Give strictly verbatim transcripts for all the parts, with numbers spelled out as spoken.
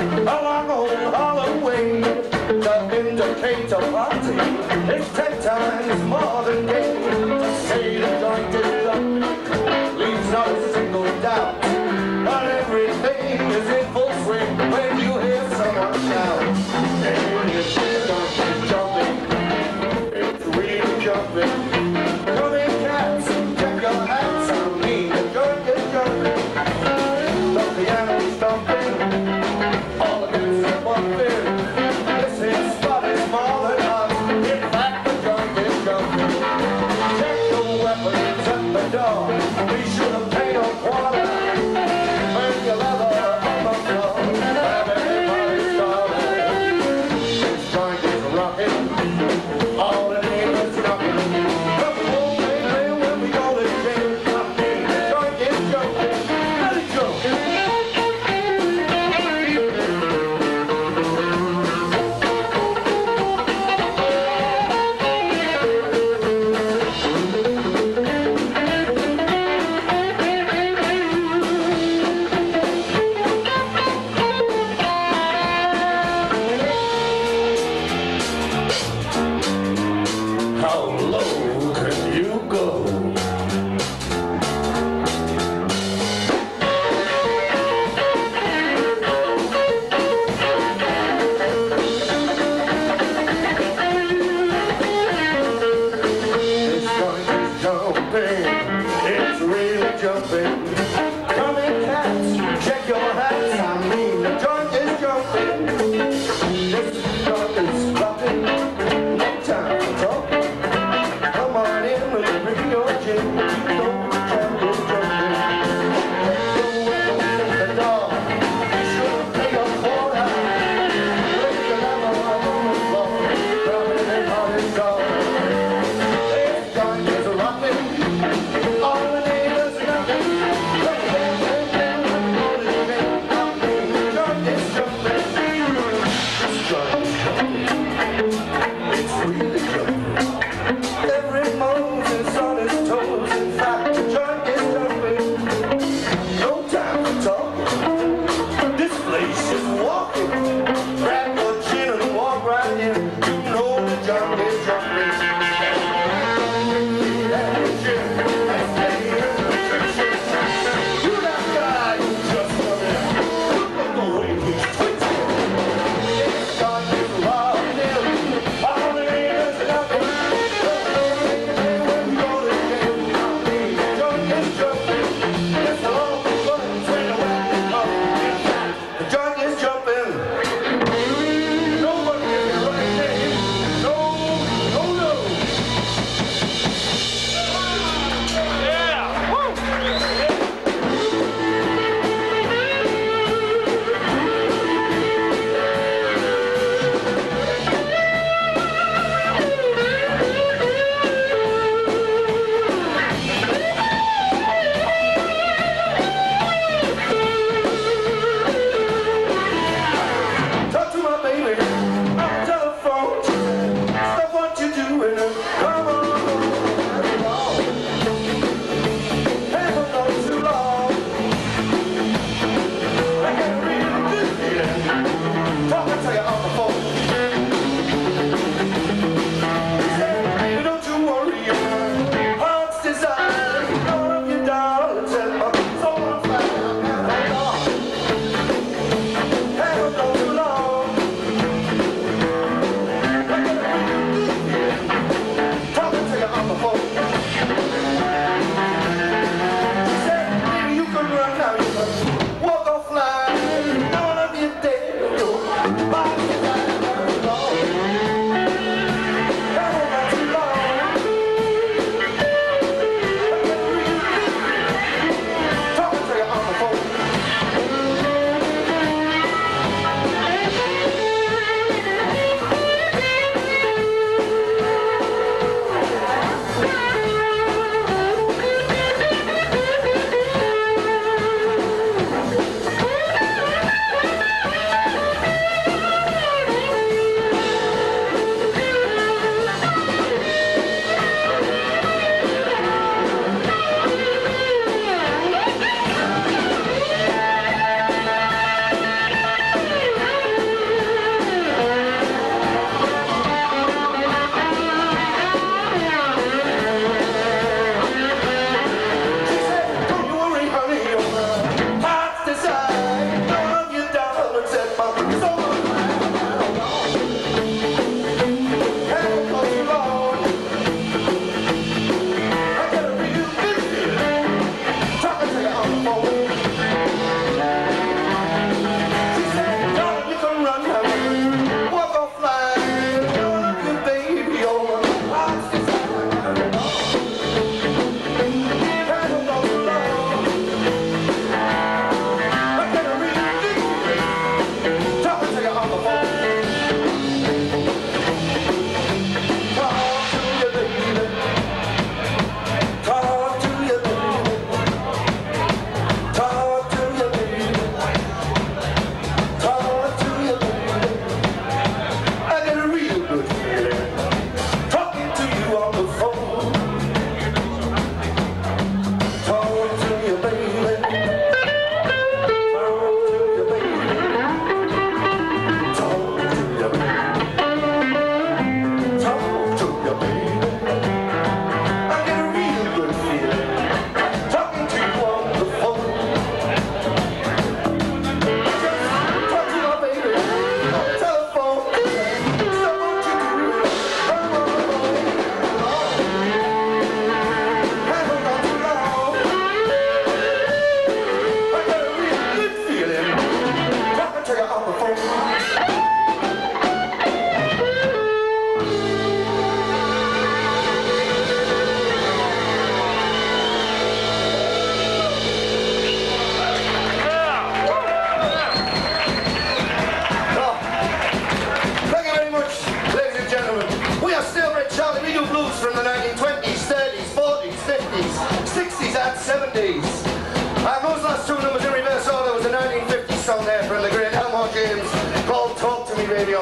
along old Holloway, the indicator party is ten times more than gay. Say the joint is up, leaves not a single doubt, but everything is in full swing when you hear someone shout. Hey, it's the joint is jumping, it's really jumping. Come in cats, check your hats, I mean the joint is jumping. The piano's thumping, all against the bumping. This is spot is more than us, in fact the joint is jumping.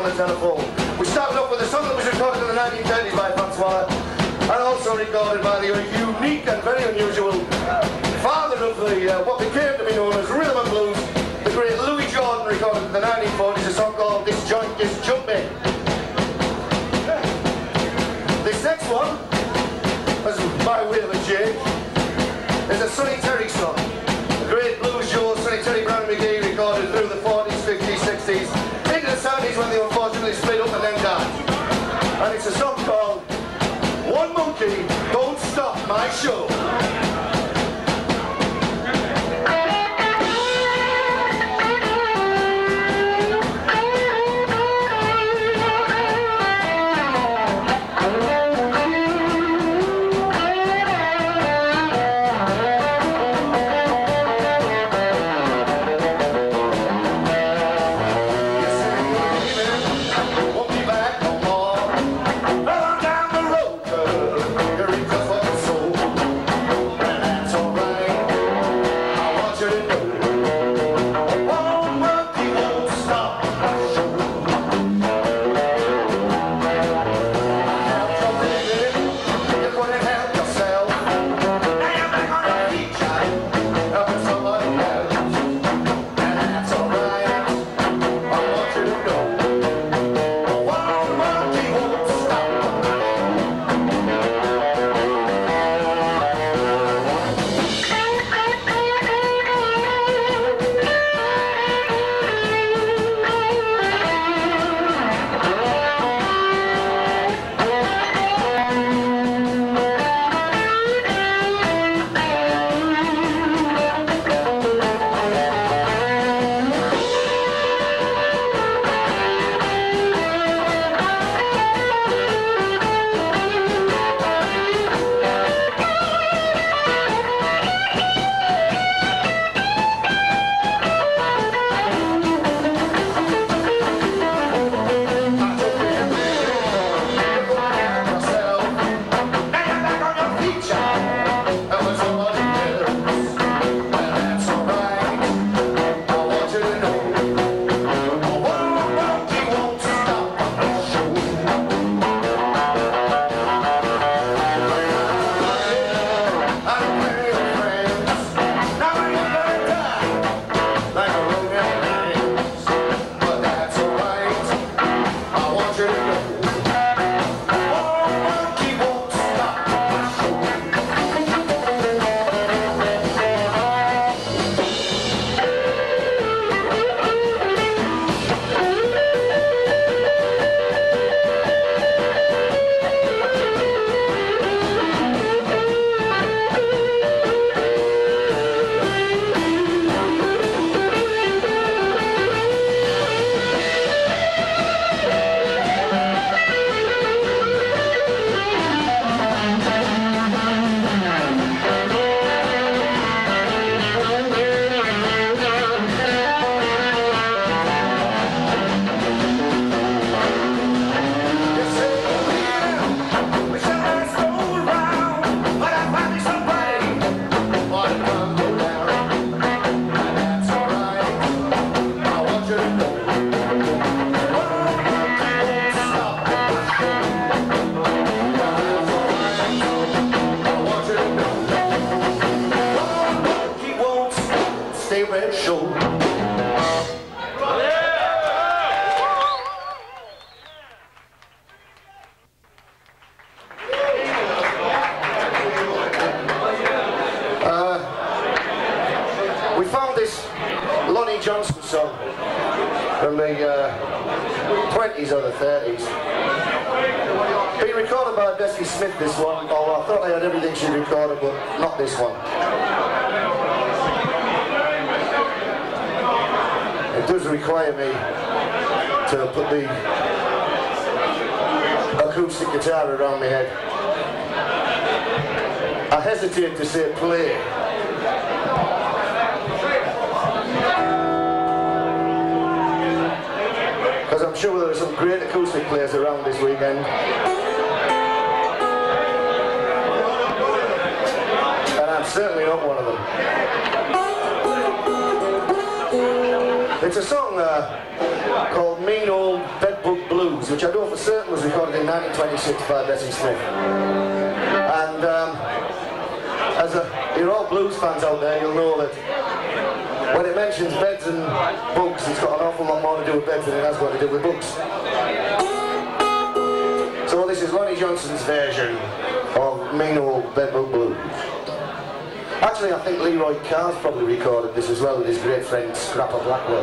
the telephone. We started off with a song that was recorded in the nineteen thirties by Francois, and also recorded by the unique and very unusual father of the uh, what became to be known as rhythm and blues, the great Louis Jordan, recorded in the nineteen forties, a song called This Joint Is Jumping. This next one, as by way of a change, is a Sonny Terry song. The great blues duo Sonny Terry Brown McGee recorded through the forties, fifties, sixties, into the seventies when they unfortunately split up and then died. And it's a song called One Monkey Don't Stop My Show. To say play. Because I'm sure there are some great acoustic players around this weekend. And I'm certainly not one of them. It's a song uh, called Mean Old Bedbug Blues, which I know for certain was recorded in nineteen twenty-six by Bessie Smith. And um, as a, you're all blues fans out there, you'll know that when it mentions beds and bugs, it's got an awful lot more to do with beds than it has got to do with bugs. So this is Lonnie Johnson's version of Mean Old Bedbug Blues. Actually, I think Leroy Carr's probably recorded this as well with his great friend Scrapper Blackwell.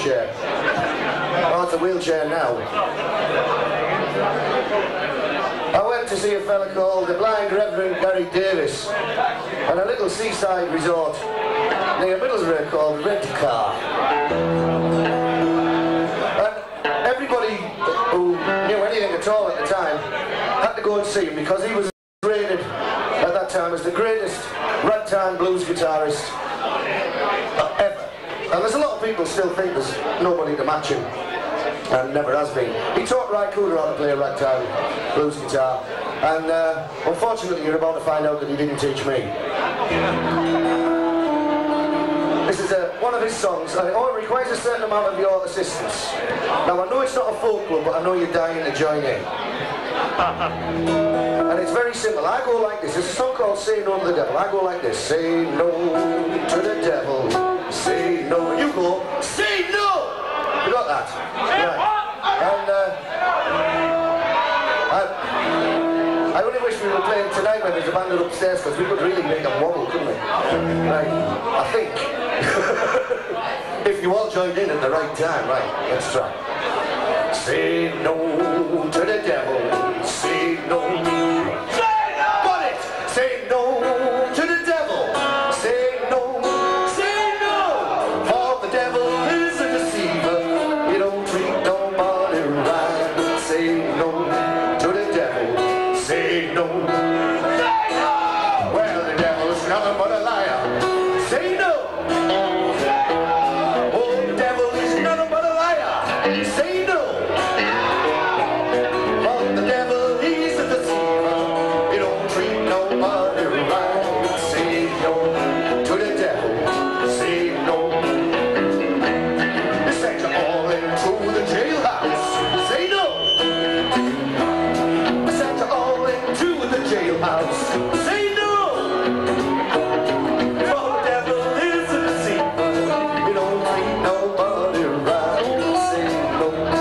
wheelchair. Oh, it's a wheelchair now. I went to see a fella called the Blind Reverend Gary Davis at a little seaside resort near Middlesbrough called Rent-A-Car. And everybody who knew anything at all at the time had to go and see him because he was rated at that time as the greatest ragtime blues guitarist ever. And there's a lot of people still think there's nobody to match him, and never has been. He taught Ry Cooder how to play ragtime blues guitar, and uh, unfortunately you're about to find out that he didn't teach me. This is uh, one of his songs, and it all requires a certain amount of your assistance. Now I know it's not a folk club, but I know you're dying to join in. And it's very simple. I go like this. It's a song called Say No to the Devil. I go like this. Say no to the devil. Say no. You go. Say no! You got that? Right. And uh, I, I only wish we were playing tonight when there's a band upstairs, because we could really make them wobble, couldn't we? Right. I think. If you all joined in at the right time. Right. Let's try. Say no to the devil. Say no. Say no! Got it! Say no to the devil. Say no. Say no! For the devil is a deceiver. He don't treat nobody right. Say no to the devil. Say no. Say no! Well, the devil's nothing but a liar. Say no! Oh, the devil is nothing but a liar. Say no! No.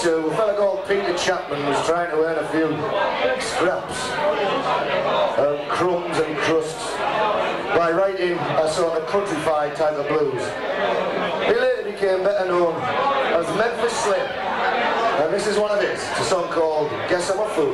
fifty-two, a fella called Peter Chapman was trying to earn a few scraps, um, crumbs and crusts, by writing a sort of countrified type of blues. He later became better known as Memphis Slim, and this is one of his. It's a song called Guess I'm a Fool.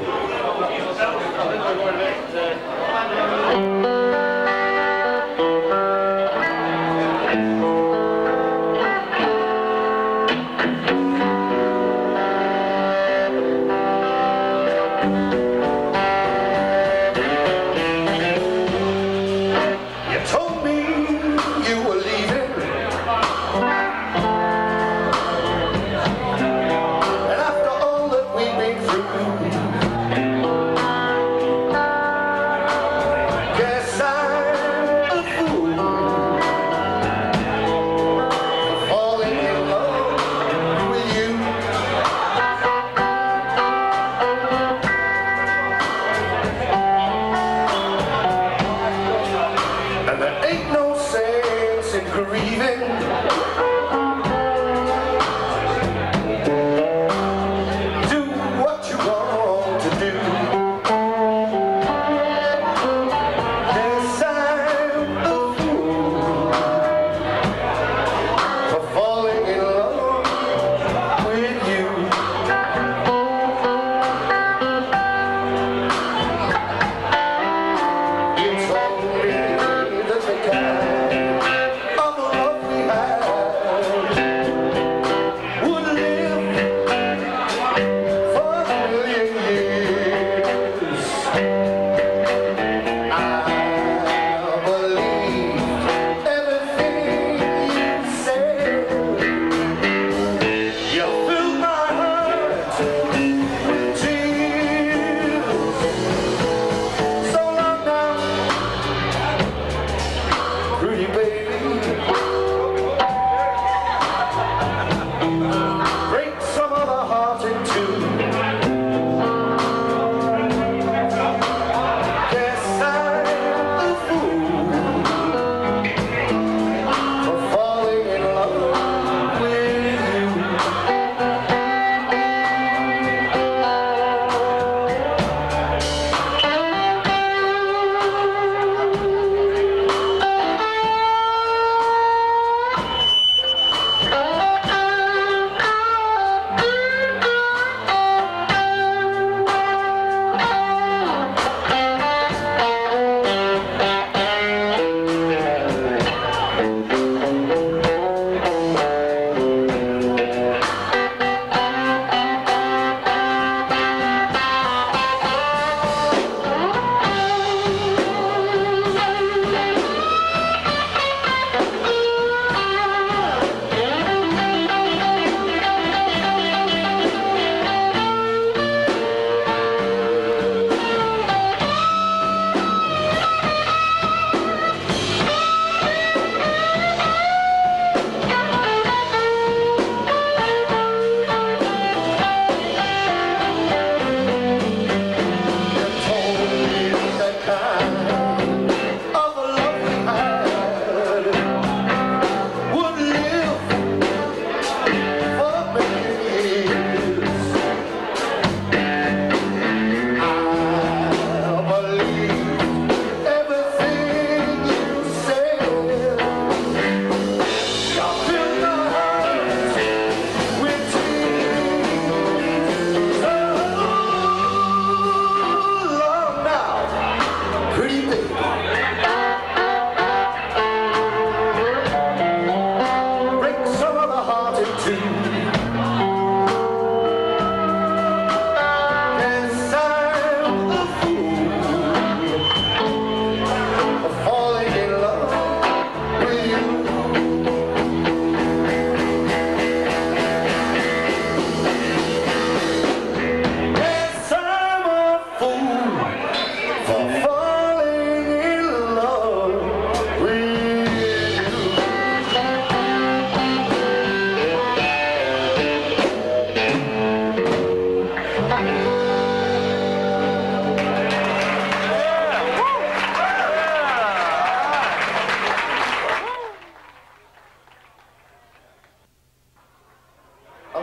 Of the love we had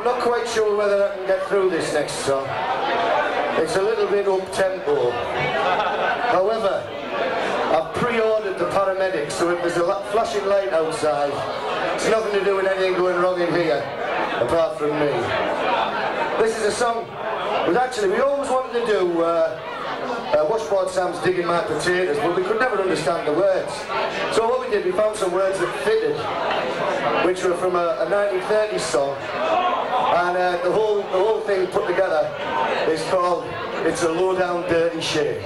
I'm not quite sure whether I can get through this next song. It's a little bit up-tempo. However, I've pre-ordered the paramedics, so if there's a flashing light outside, it's nothing to do with anything going wrong in here, apart from me. This is a song, but actually we always wanted to do uh, uh, Washboard Sam's Digging My Potatoes, but we could never understand the words. So what we did, we found some words that fitted, which were from a, a nineteen thirties song, and uh, the whole the whole thing put together is called It's a Low Down Dirty Shame.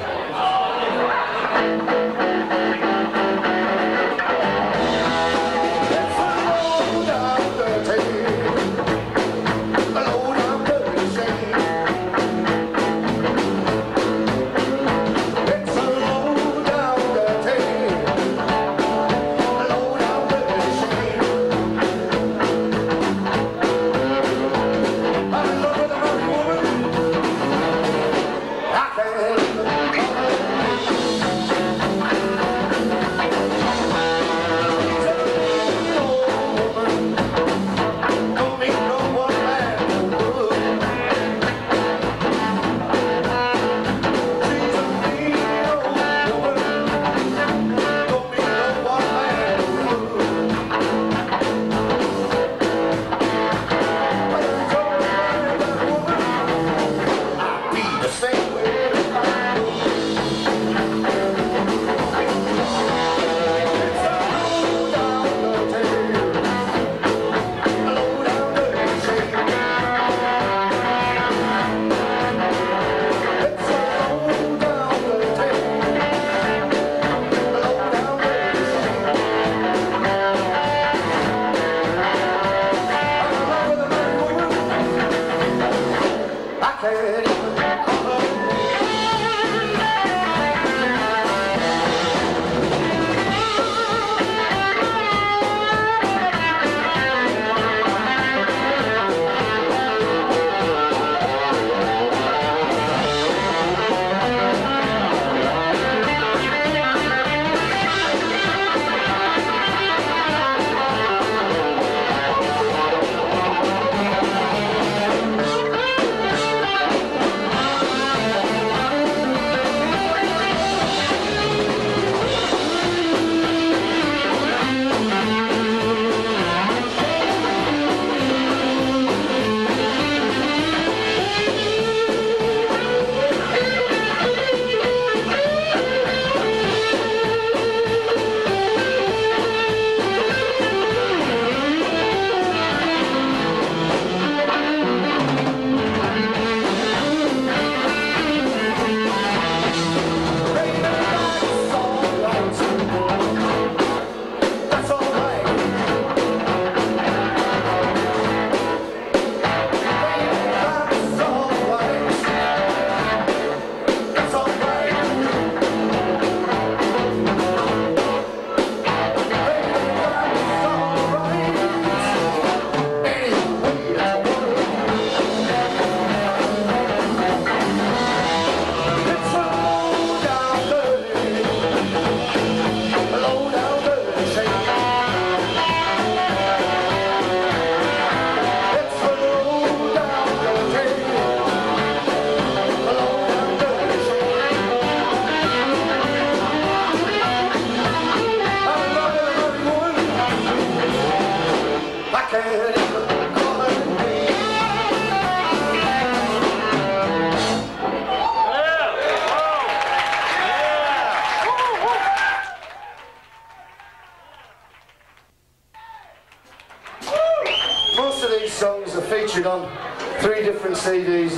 Songs are featured on three different C Ds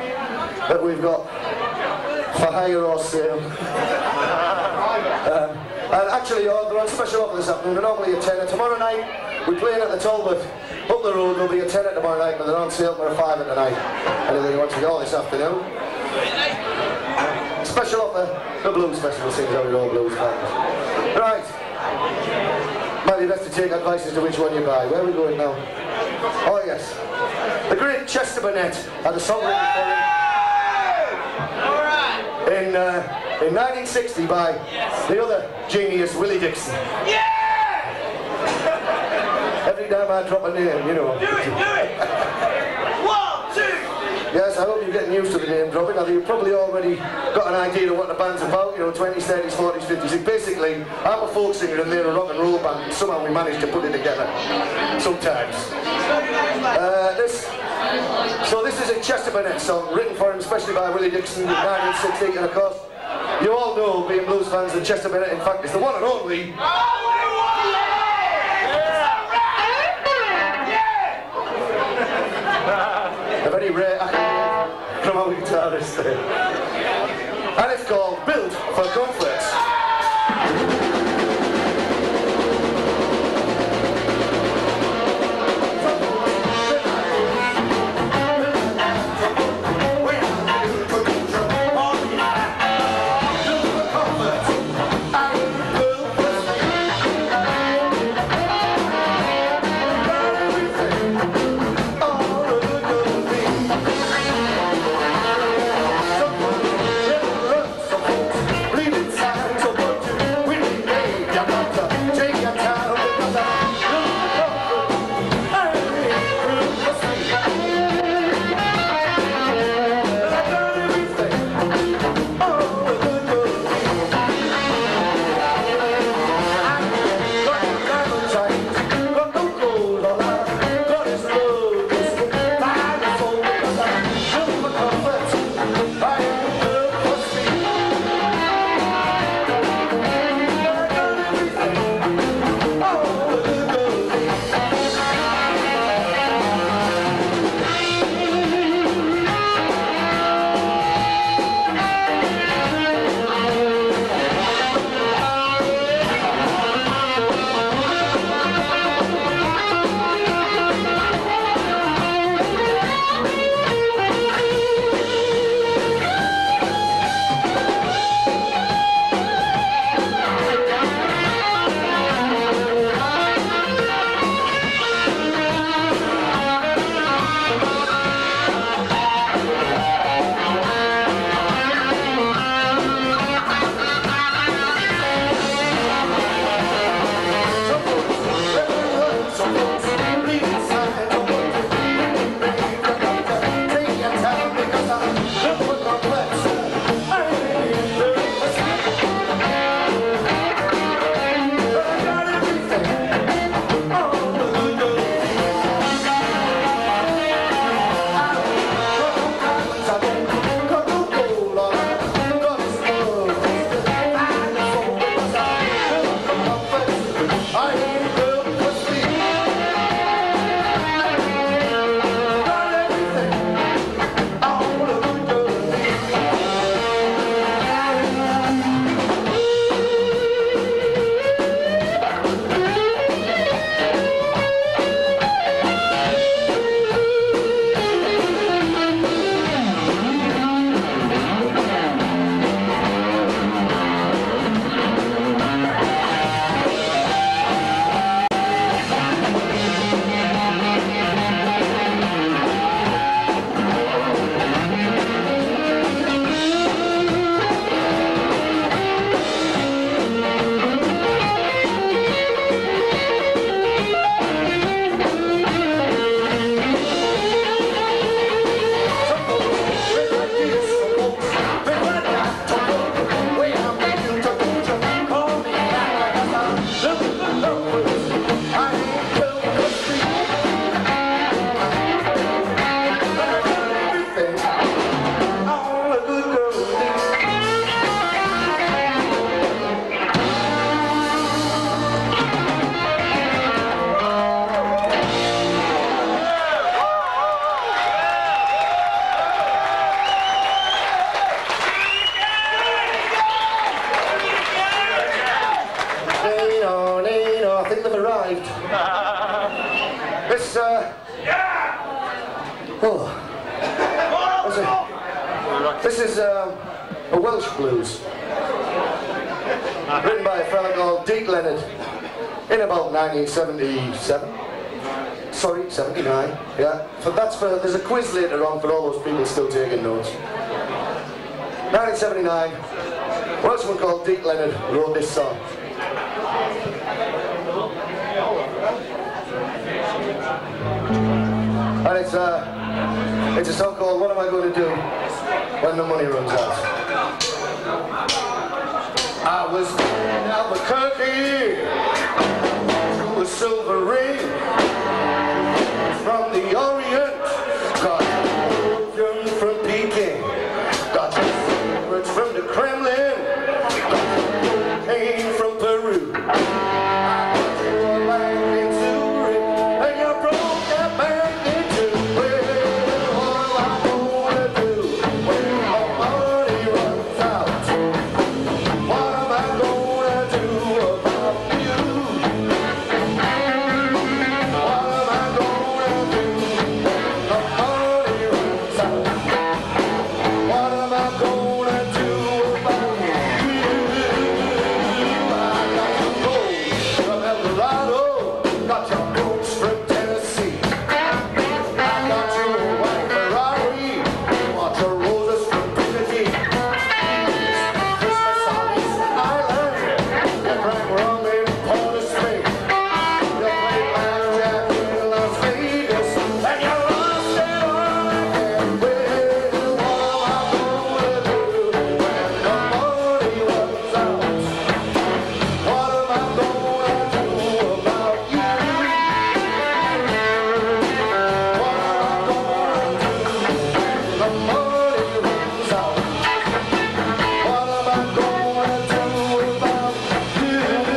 that we've got for hire or sale. um, and actually, oh, they're on special offer this afternoon. They're normally a tenner. Tomorrow night, we're playing at the Talbot up the road. There'll be a tenner tomorrow night, but they're on sale for a fiver tonight. Anything you want to go this afternoon? Special offer, the Blues Festival sings out with all blues fans. Right. Might be best to take advice as to which one you buy. Where are we going now? Oh yes, the great Chester Burnett had a song written for him in, uh, in nineteen sixty by yes. the other genius, Willie Dixon. Yeah! Every time I drop a name, you know. Do it, do it! Yes, I hope you're getting used to the name dropping. Now, you've probably already got an idea of what the band's about, you know, twenties, thirties, forties, fifties. Basically, I'm a folk singer and they're a rock and roll band, and somehow we managed to put it together. Sometimes. Uh, this, so this is a Chester Burnett song, written for him especially by Willie Dixon in nineteen sixty, and of course, you all know, being blues fans, that Chester Burnett, in fact, is the one and only... a very rare accolade from our guitarist there. And it's called Built for Comfort. This, uh... Oh. This is, uh, a Welsh blues. Written by a fella called Deke Leonard in about nineteen seventy-seven. Sorry, seventy-nine. Yeah. So that's for, there's a quiz later on for all those people still taking notes. nineteen seventy-nine, a Welshman called Deke Leonard wrote this song. And it's, uh, It's a song called What Am I Going to Do When the Money Runs Out. I was in Albuquerque to a silver ring from the Orient, got opium from Peking, got secrets from the Kremlin, got cocaine from Peru. I got your land in Zurich, and you broke that bank in two. Well, what am I gonna do when the money runs out? What am I gonna do about you? What am I gonna do when the money runs out? What am I gonna do about you? I got your gold from El Dorado, got your boots from Tennessee. I got your white Ferrari, got your roses from Trinity. Christmas on Easter Island, you drank rum in Port of Spain. You played blackjack in Las Vegas, and you lost it all again. Well, what am I gonna do when the money runs out? What am I gonna do about you? What am I gonna do when the money runs out? What am I gonna do about you?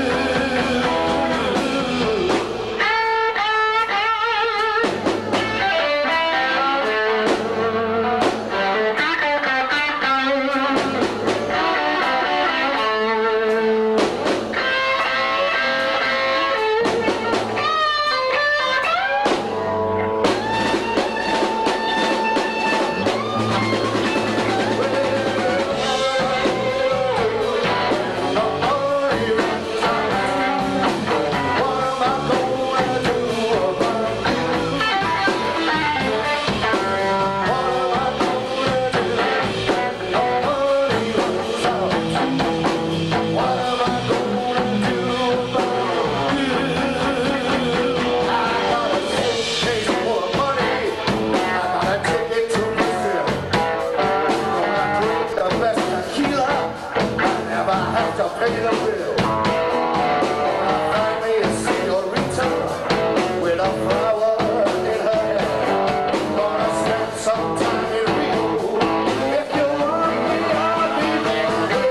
Pay the bill. Find me a señorita with a flower in her hair. Gonna spend some time in Rio. If you want me, I'll be there.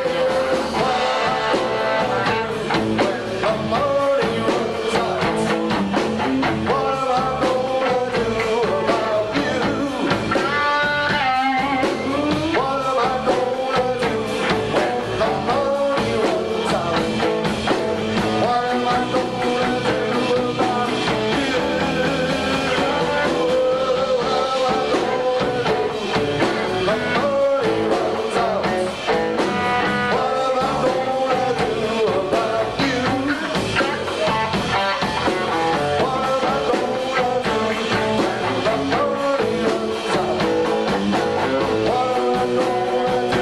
When the money runs out, what am I gonna do about you? What am I gonna do when the money runs out? What am I gonna do about you? What am I gonna do when the money runs out? What am I gonna do about you? What am I gonna do when the money runs out? What am I gonna do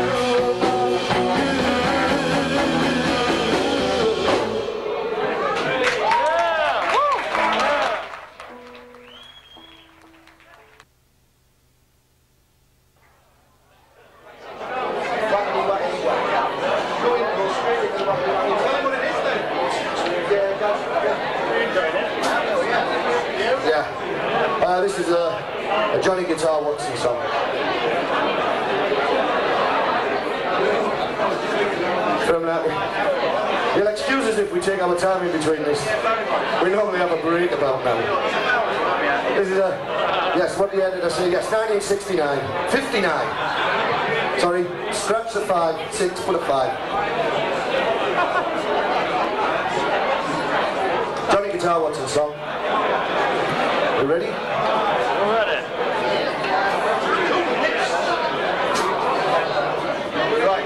Yeah. Uh, this is a, a Johnny Guitar Watson song. From that, you'll excuse us if we take our time in between this. We normally have a break about now. This is a, yes, what year did I say? Yes, nineteen sixty-nine. fifty-nine. Sorry, scratch the five, six, put a five. Johnny Guitar Watson song. You ready? We're ready. Right.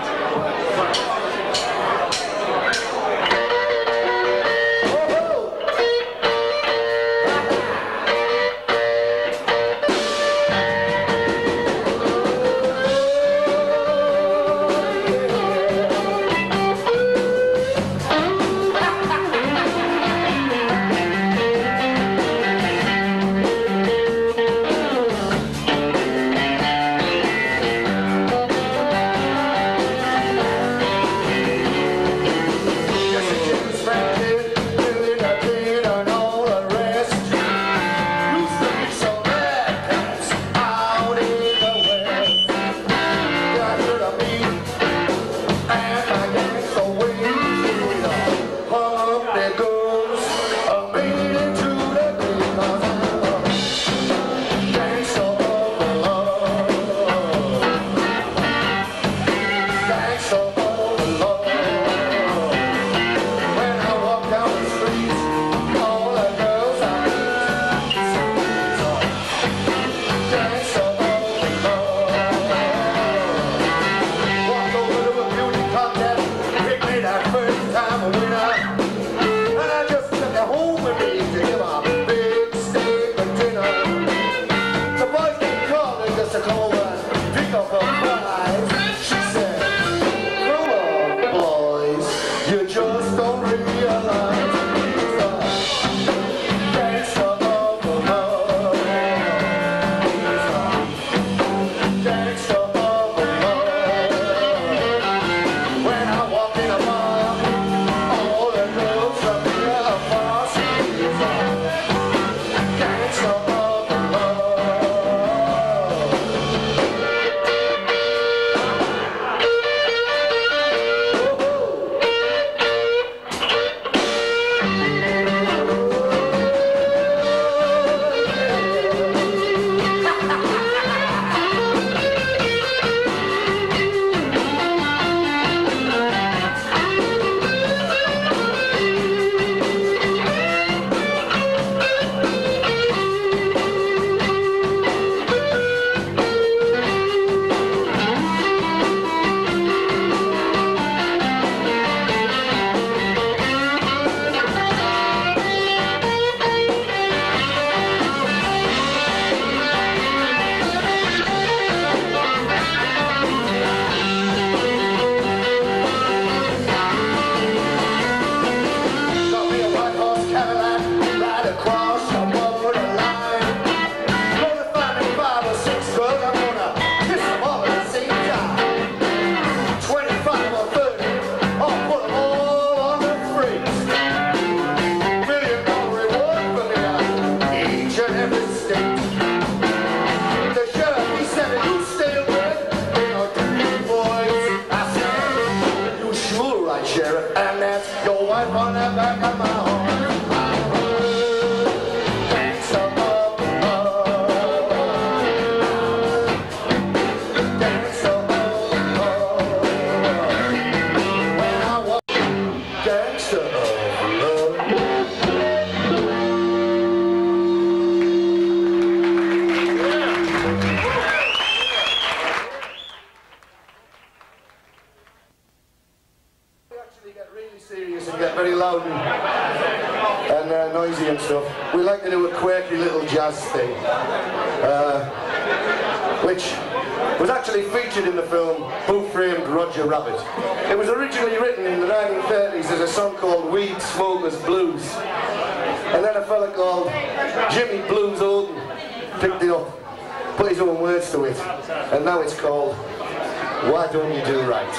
to do a quirky little jazz thing, uh, which was actually featured in the film Who Framed Roger Rabbit. It was originally written in the nineteen thirties as a song called Weed Smokers Blues. And then a fella called Jimmy Blues Oden picked it up, put his own words to it, and now it's called Why Don't You Do Right?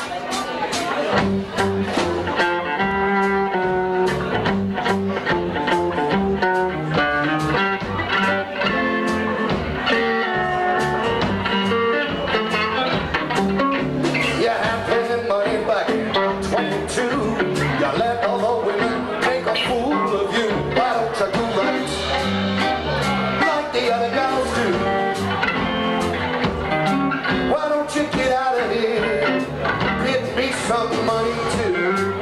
Some money too.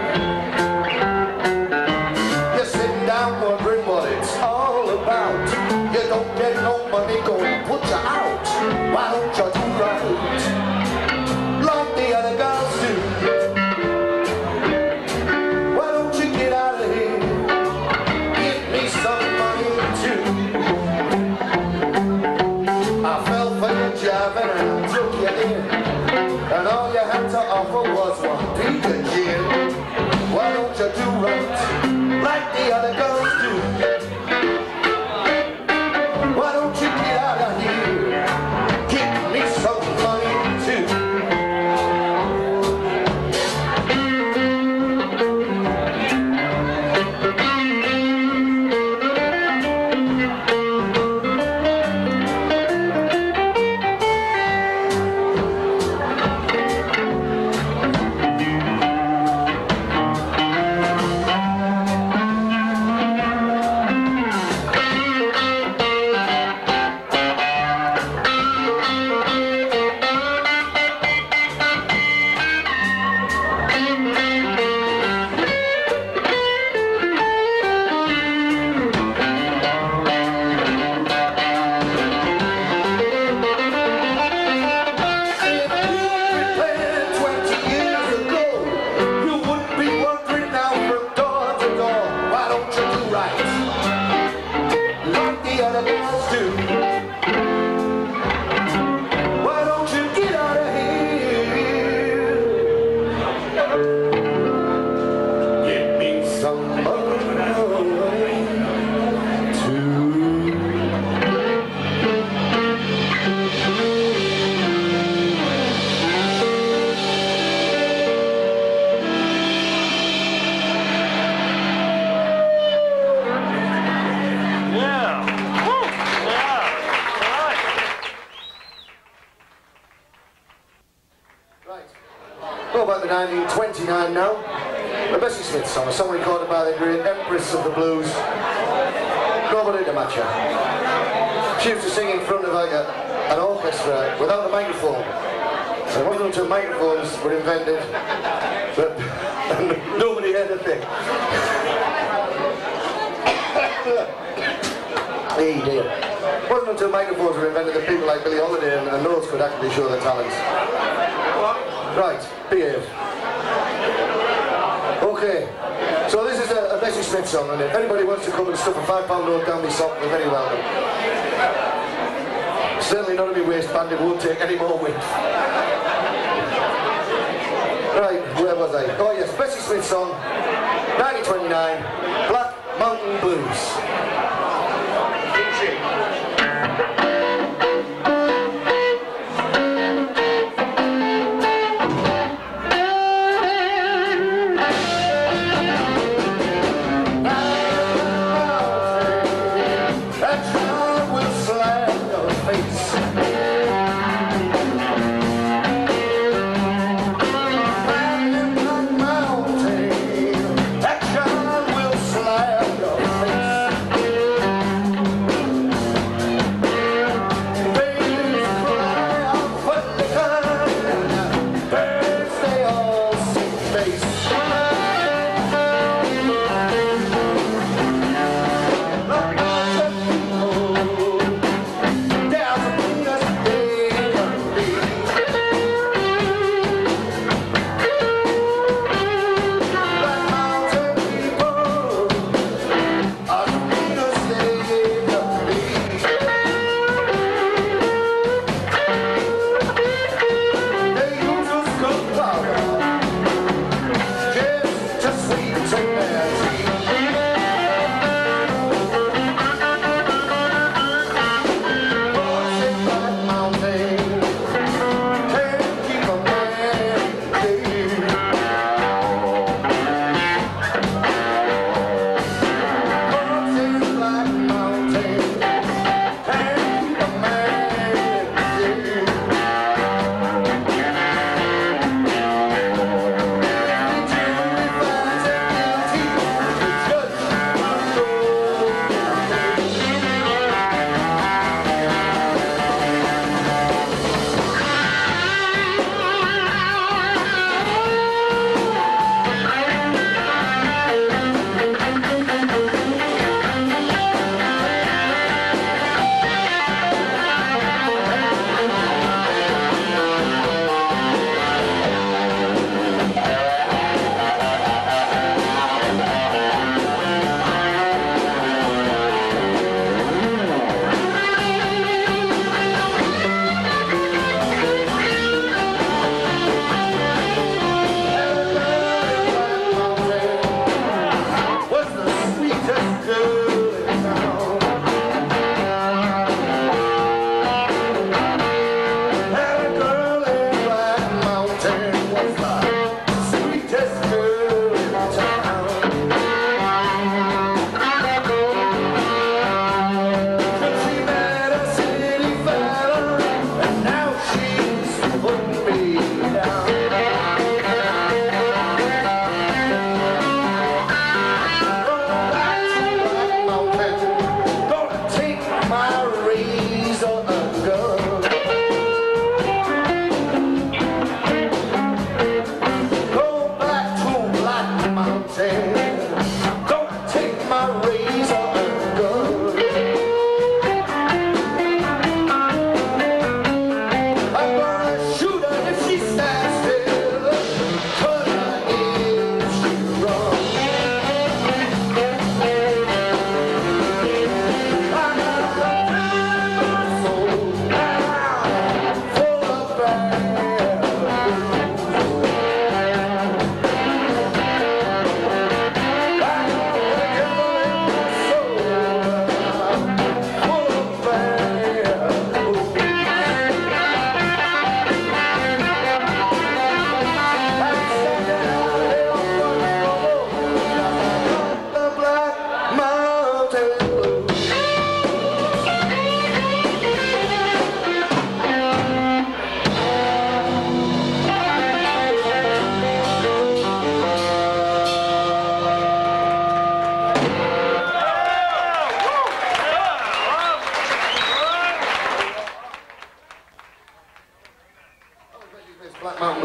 You're sitting down wondering what it's all about. You don't get no money, gonna put you out. Why don't you do right like the other girls do? Why don't you get out of here? Give me some money too. I fell for your job and I took you in, and all you had to offer was one big gin. Why don't you do right like the other girls do? Why don't you get out of here? Give me some money too. nineteen twenty-nine now, the Bessie Smith song, a song recorded by the great Empress of the Blues, Nobody to Match Her. She used to sing in front of like a, an orchestra without a microphone. And it wasn't until microphones were invented that nobody heard a thing. Hey dear. It wasn't until microphones were invented that people like Billie Holiday and, and those could actually show their talents. Right, behave. Okay, so this is a, a Bessie Smith song, and if anybody wants to come and stuff a five pound note down my sock, they're very welcome. Certainly not in my waistband, it won't take any more width. Right, where was I? Oh yes, Bessie Smith song, nineteen twenty-nine, Black Mountain Blues. That child will slap your face.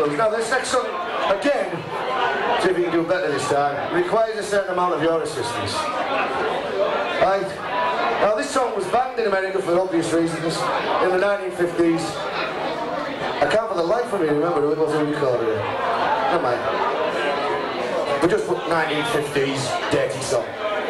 blues. Now this next song, again, see if you can do better this time, requires a certain amount of your assistance. Right? Now this song was banned in America for obvious reasons in the nineteen fifties. I can't for the life of me remember who it was who recorded it. Never mind. We just put nineteen fifties dirty song.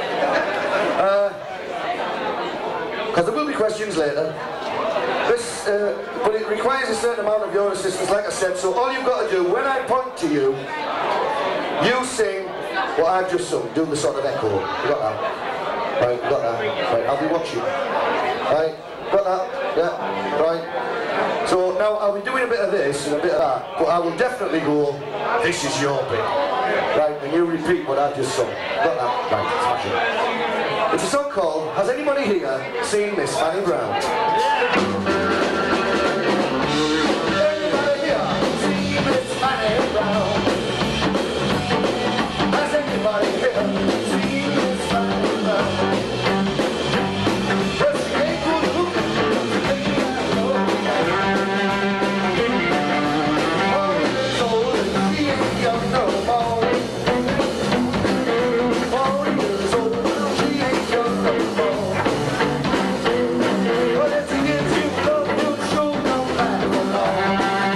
Because uh, there will be questions later. This, uh, but it requires a certain amount of your assistance, like I said, so all you've got to do, when I point to you, you sing what I've just sung, do the sort of echo. You got that? Right, you got that? Right, I'll be watching. Right, got that? Yeah, right. So now I'll be doing a bit of this and a bit of that, but I will definitely go, this is your bit. Right, and you repeat what I've just sung. Got that? Right, smash it. It's a song called, has anybody here seen Miss Fanny Brown? Anybody here seen Miss Fanny Brown? Has anybody here seen Miss Fanny Brown? Well, she ain't good looking, she ain't got no old and she ain't young no more. forty years old, she ain't young no more. But if she gets you love, you'll show no back alone.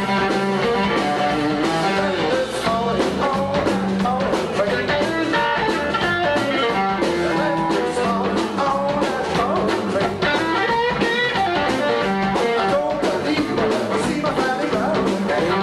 This morning, all that morning rain. This morning, all that morning rain. I don't believe I'll ever see my Fanny Brown again.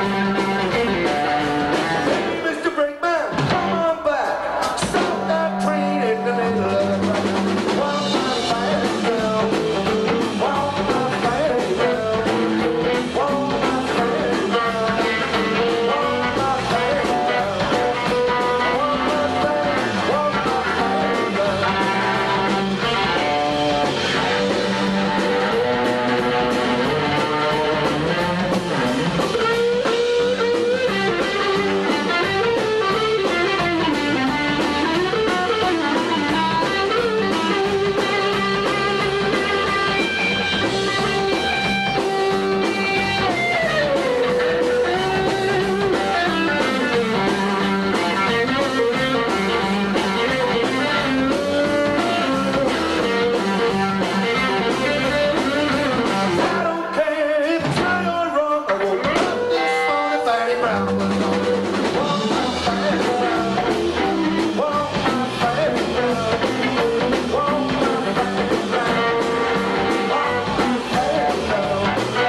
Hey, Mister Brakeman, come on back. Stop that train in the middle of the track. Walk my Fanny Brown. Walk my Fanny Brown. Walk my Fanny Brown. Walk my Fanny Brown. Walk my Fanny, walk my Fanny Brown. I don't care if it's right or wrong, I won't let this morning Fanny Brown alone. Walk my Fanny Brown. Walk my Fanny Brown. Walk my Fanny Brown. Walk my Fanny Brown.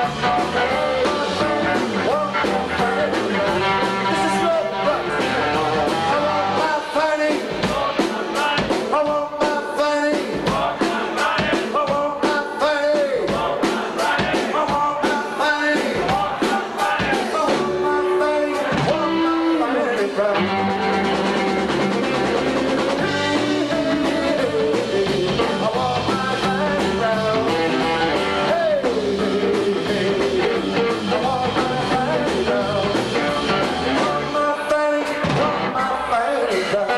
Walk my Fanny Brown. This is your right. I want my Fanny. I want my Fanny. I want my Fanny. I want my Fanny. I want my Fanny. I want my Fanny. Want my Fanny Brown. I want my Fanny Brown. Hey, I want my Fanny Brown. Want my Fanny, want my Fanny Brown.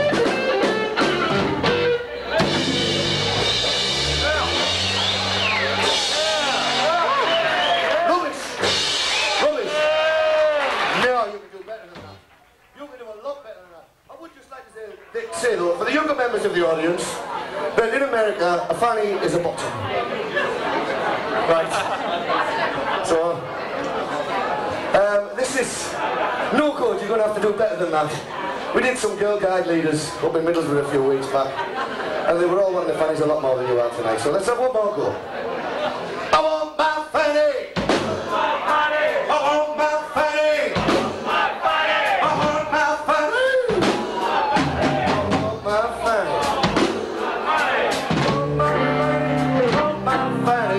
Rubbish! Rubbish! No, you can do better than that. You can do a lot better than that. I would just like to say, say though, for the younger members of the audience, that in America, a fanny is a bottom. Right. So, um, this is no code, you're going to have to do better than that. We did some Girl Guide leaders up in Middlesbrough a few weeks back, and they were all wanting the fannies a lot more than you are tonight, so let's have one more go. I want my fanny! I want my fanny! I want my fanny! I want my fanny! I want my fanny! I want my fanny!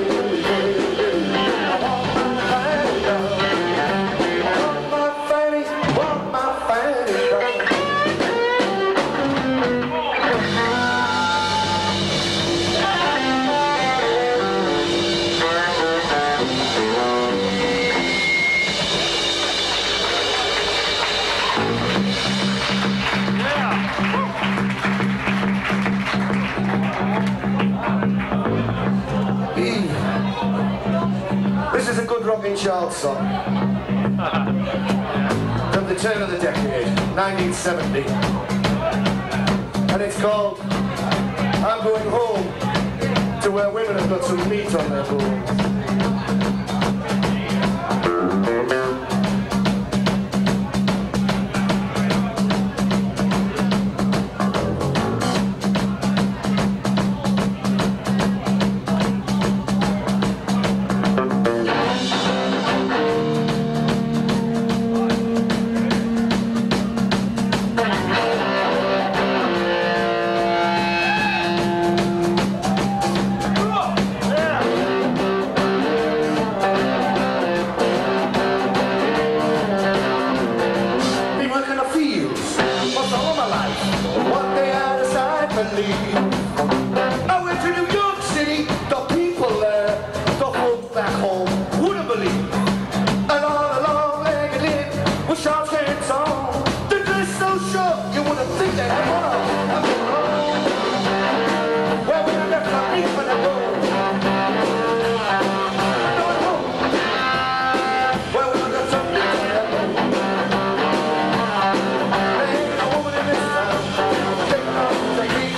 I want my fanny! final song from the turn of the decade, nineteen seventy. And it's called I'm Going Home to Where Women Have Got Some Meat on Their Bones. I went to New York City, the people there, the folks back home wouldn't believe. And all along legged in with sharp hands on, the dress so short you wouldn't think they had one on. I'm going home, where we left our feet for the road. I'm going home, where we left some feet for the road. There ain't a woman in this town taking off the heat.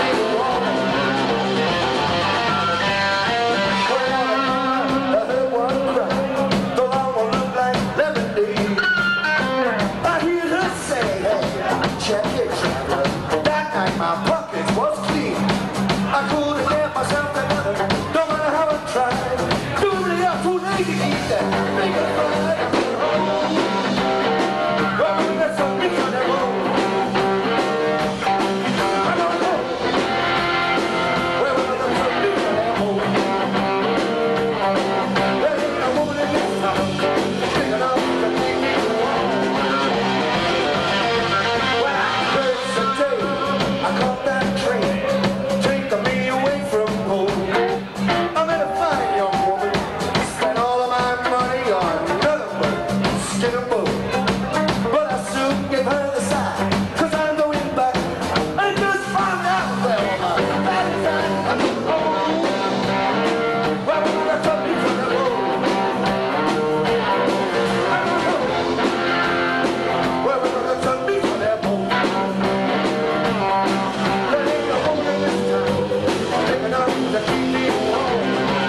My pockets was clean. I couldn't get myself together, no matter how I tried. Nobody else who needed to eat that big and fried. Well, we got some meat on that road. I don't know. Well, we got some meat on that road. There ain't a woman in this town big enough to keep me warm. When I first a day I caught that train, taking me away from home. I met a fine young woman, spent all of my money on nothing but skin and bone. But I soon gave her the sign, cause I'm going back. I just found out where all my bad time I'm going home. Well, we got some meat on the road. I'm going home. Well, we got some meat on that road. To keep me warm.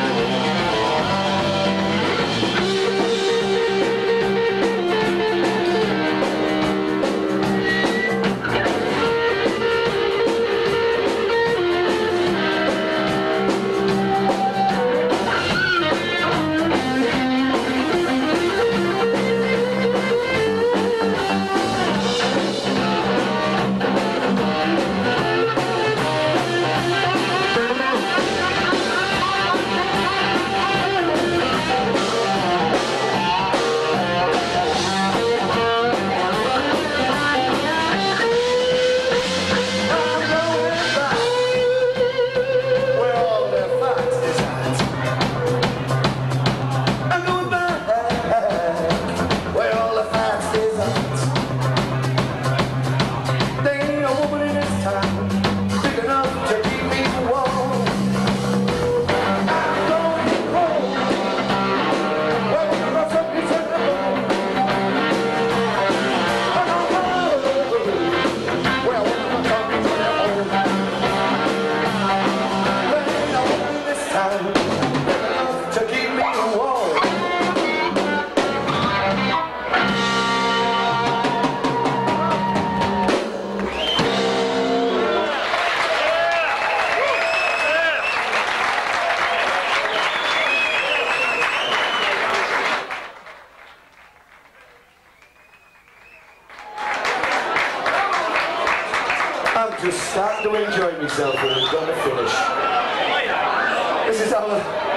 I'm just starting to enjoy myself and I'm going to finish. This is our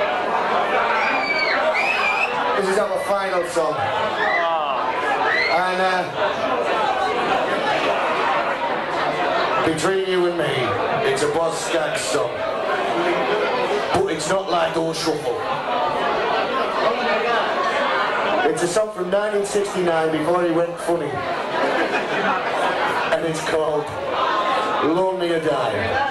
This is our final song. And uh, between you and me, it's a Boz Scaggs song. But it's not like Old Shuffle. It's a song from nineteen sixty-nine before he went funny. And it's called Loan Me a Dime.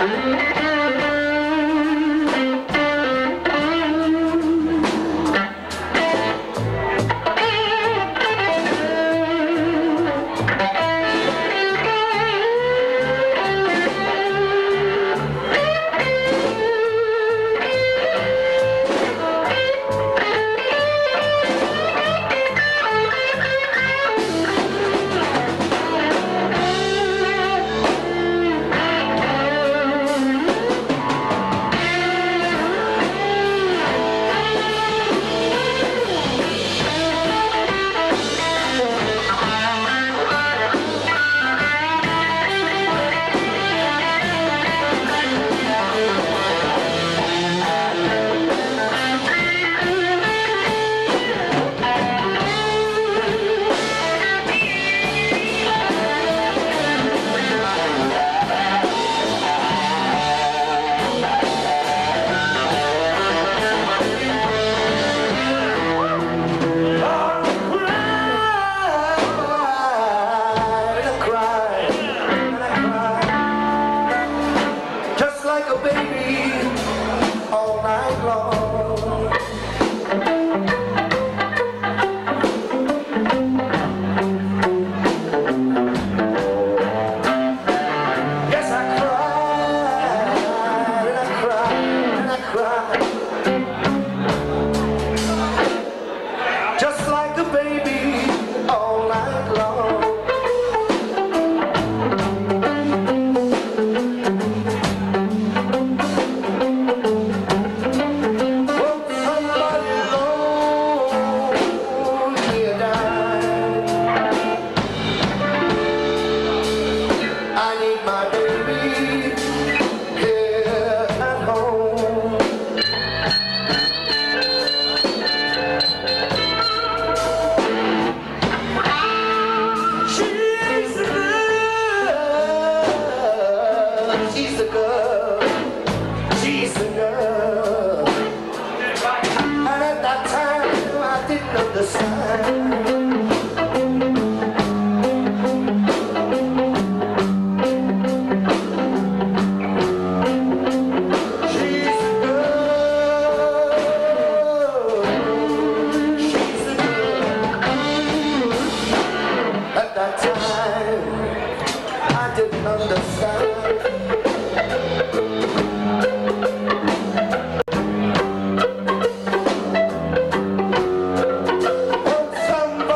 Somebody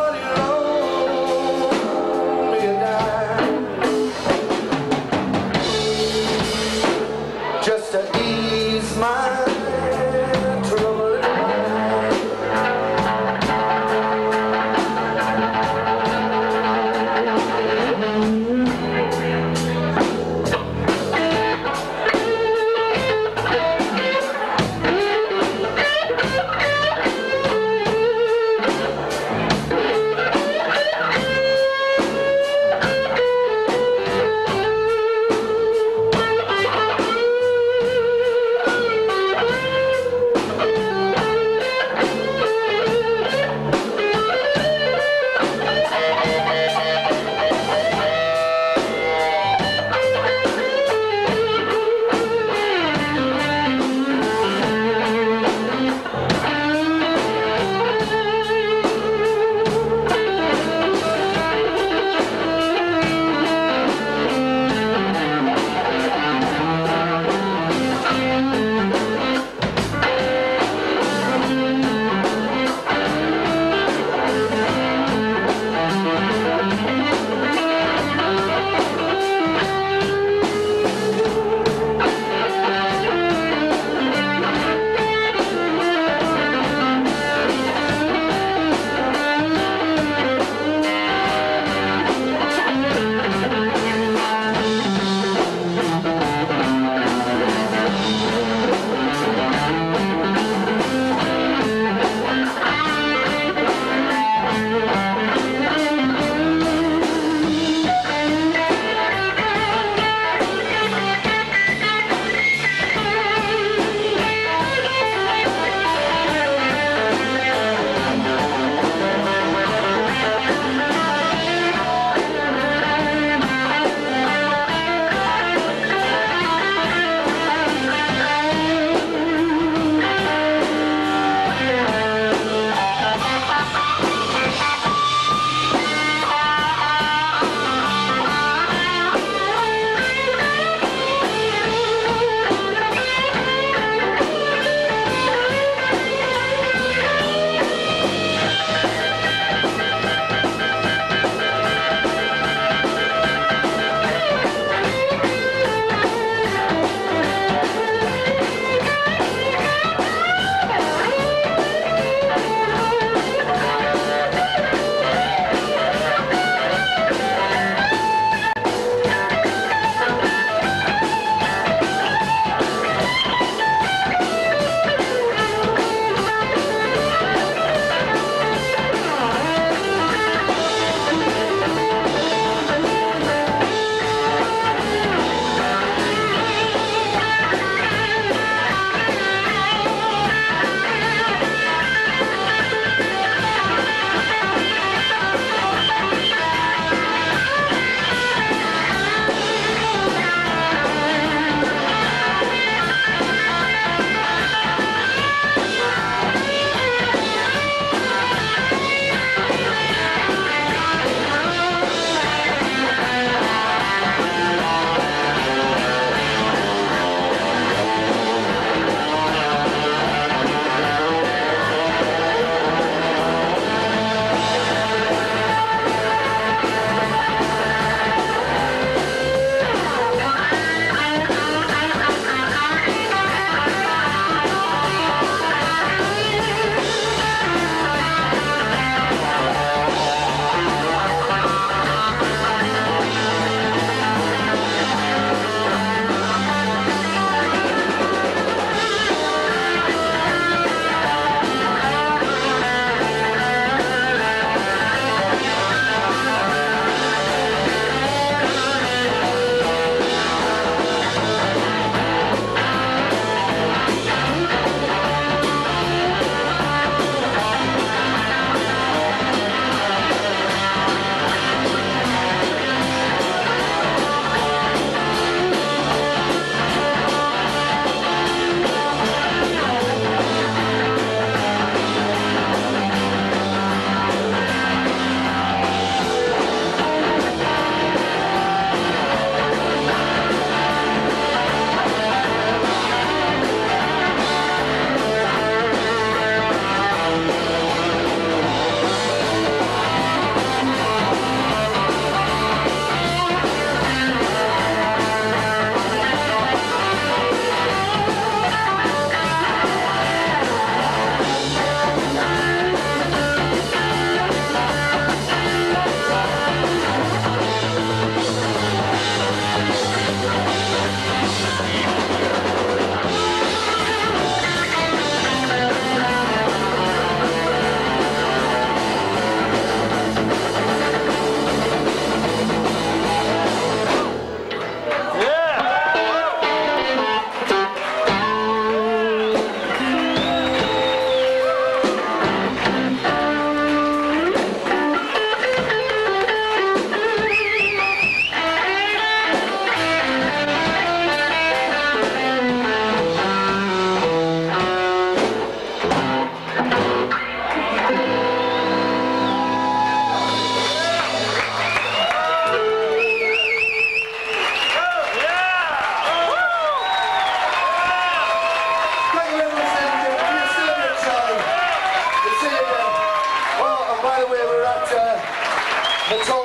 That's all